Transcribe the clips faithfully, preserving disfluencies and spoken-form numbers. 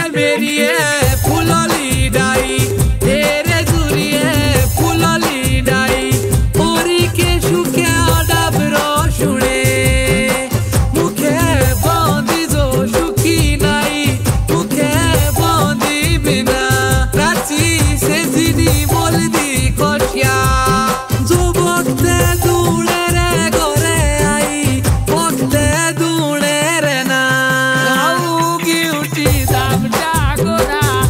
मेरी है fully die तेरे जुरिए फुलली डाई ओरी के शुक्या डाबरो शुणे मुखे बांधी जो शुकी नाई मुखे बांधी बिना राची से जिनी मोल दी कोशिया जो वक्ते दूड़े रे गोरे आई वक्ते दूड़े रे ना उठी दाम जागोरा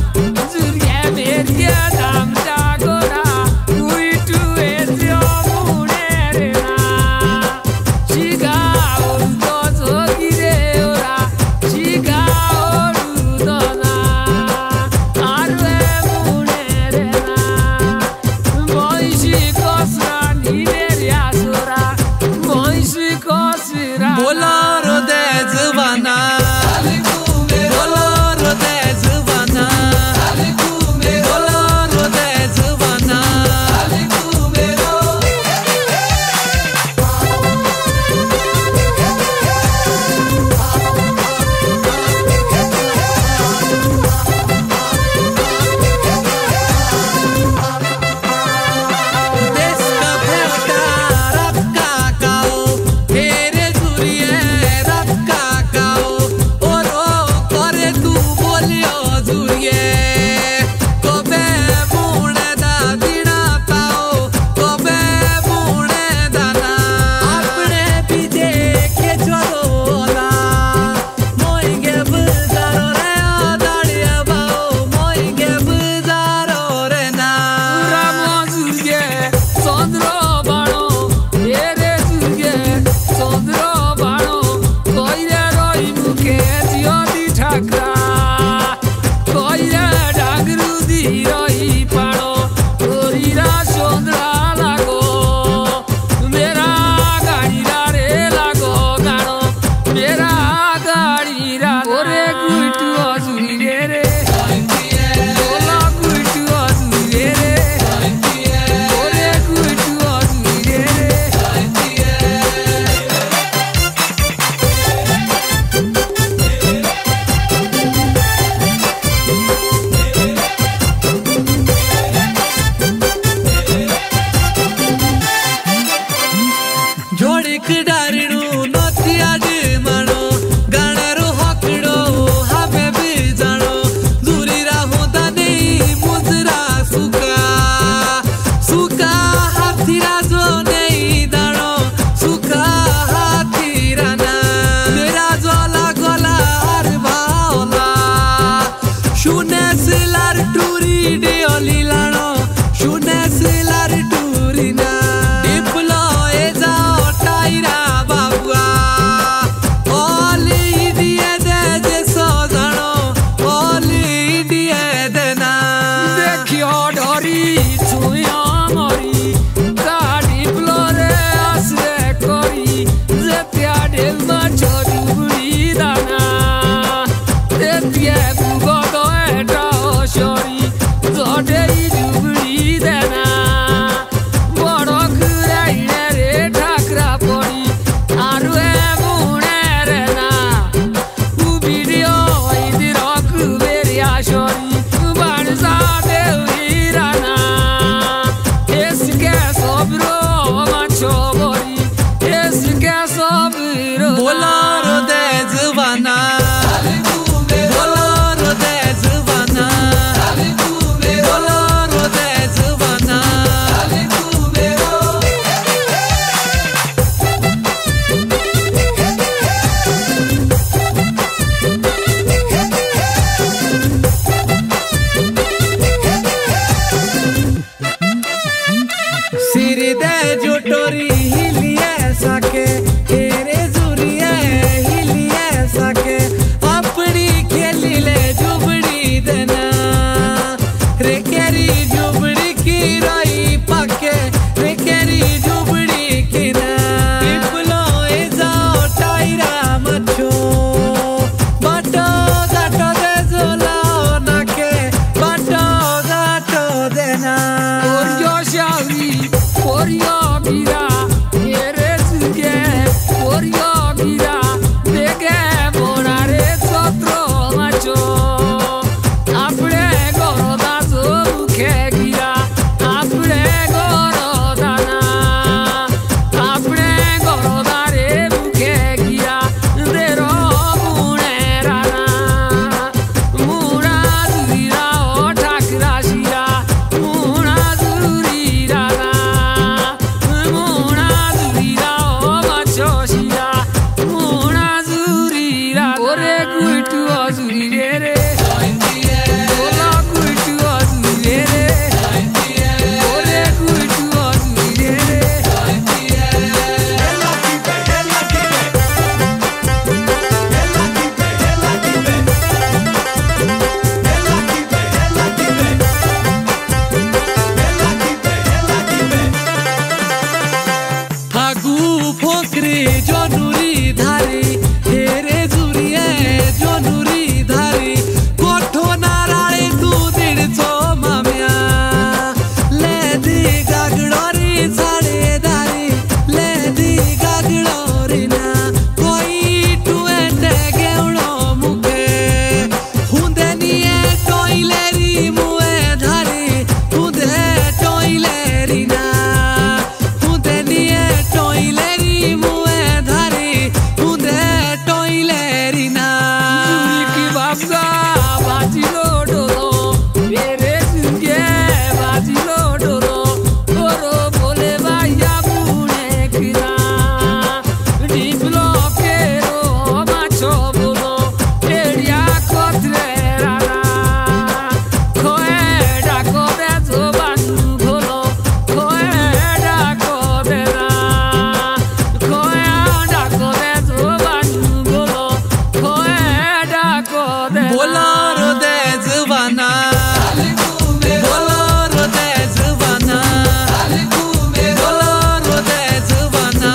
समजा बाजिलो डोलो मेरे सुनगे बाजिलो डोलो ओरो बोले भाइया बुने किना डिपलो केरो माछो बोलो एड़िया कोत्रे रारा खोए डाको दे जोबान खोलो खोए डाको दे ना खोए डाको दे जोबान खोलो खोए डाको दे बोलो रो दे जुबाना बोलो रो दे जुबाना बोलो रो दे जुबाना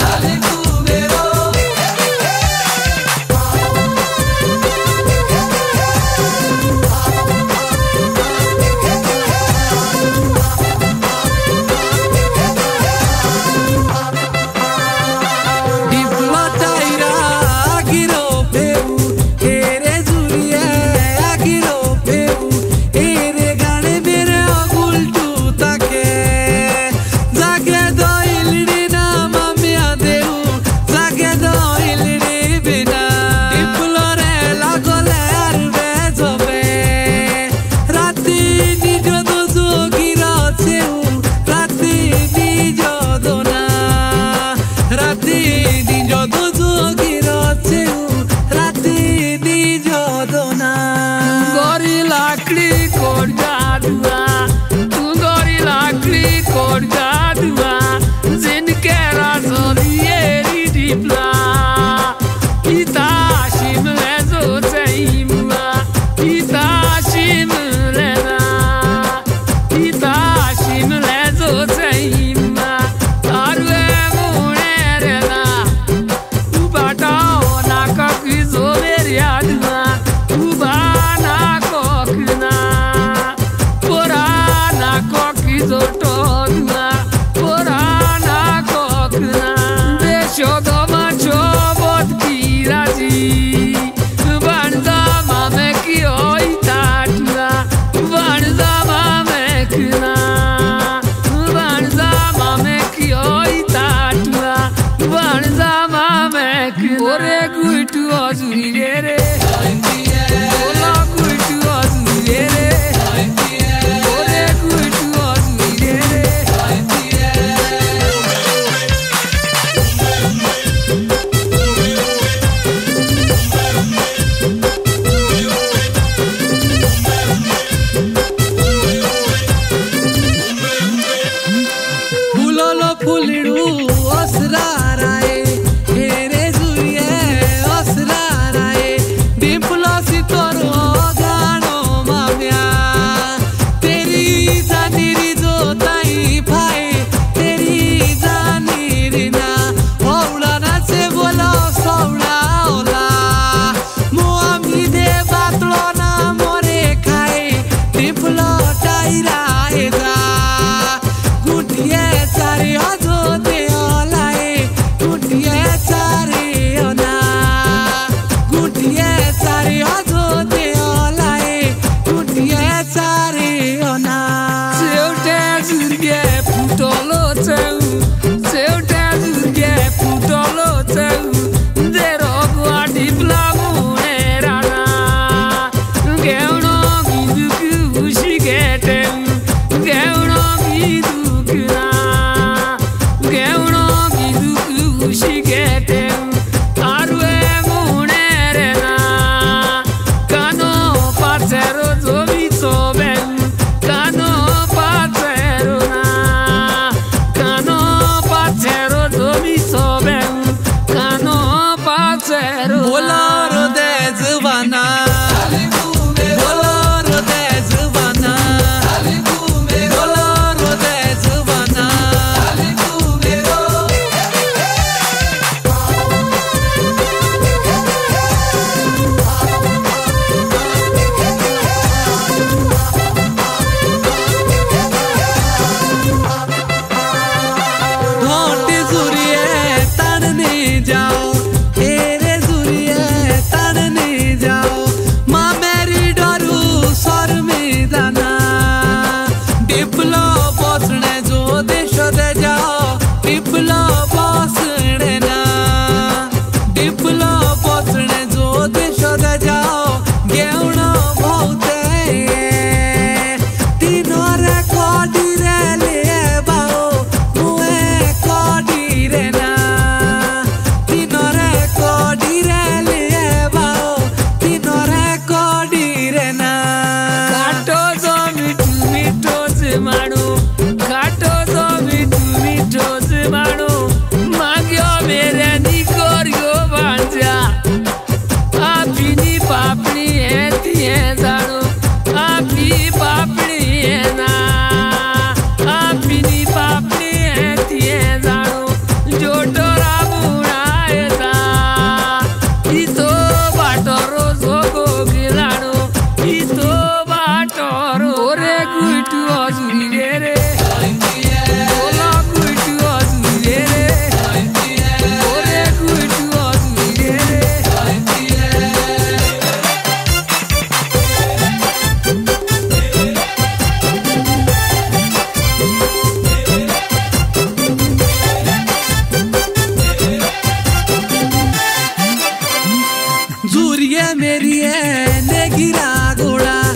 डिपलो टाइरा गिरो पेऊ एरे जुरिए गिरो पेऊ एरे गाने मेरे उल्टू ताके जागे दो इलड़ी ना मामिया देऊ जागे दो इलड़ी बिना डिपलो रे लागले आरबे जबे राती निजो दो जोगिरा छेऊ राती निजो दो ना राती निजो दो जोगिरा छेऊ राती निजो दो ना गरी लाकड़ी कोड जादुआ तू गरी लाकड़ी कोड जादुआ जिनके राजोलिए डिपला इता शिमले जो चाहिमुआ इता शिमले ना इता शिमले जो चाहिमुआ आरुए मुने रे ना उबाटाओ ना ककी जो मेरी आदमा उबाना कोकना पुराना कोकी जो टोदमा पुराना कोकना देशो दमा चोबत की राजी बनजा मामे की ओई ताटना बनजा मामे कना बनजा मामे की ओई ताटना बनजा मामे कना ओरे गुटू अजुरी रे रे ओला गुटू अजुरी रे रे ओरे गुटू अजुरी रे रे फुलोलो फुलिडू असराराए एरे जुरिए असराराए डिपलो सितोरो गानो माम्या तेरी जानिरी जो ताई फाए तेरी जानिरी ना ओला ना से बोलो सौड़ा ओला मुआमी दे बातलो ना मोरे खाए डिपलो टाइरा हेजा गुटिए चारे अजो दे ओलाए गुटिए चारे ओना गुटिए चारे अजो दे मेरी है ने गिरा घोड़ा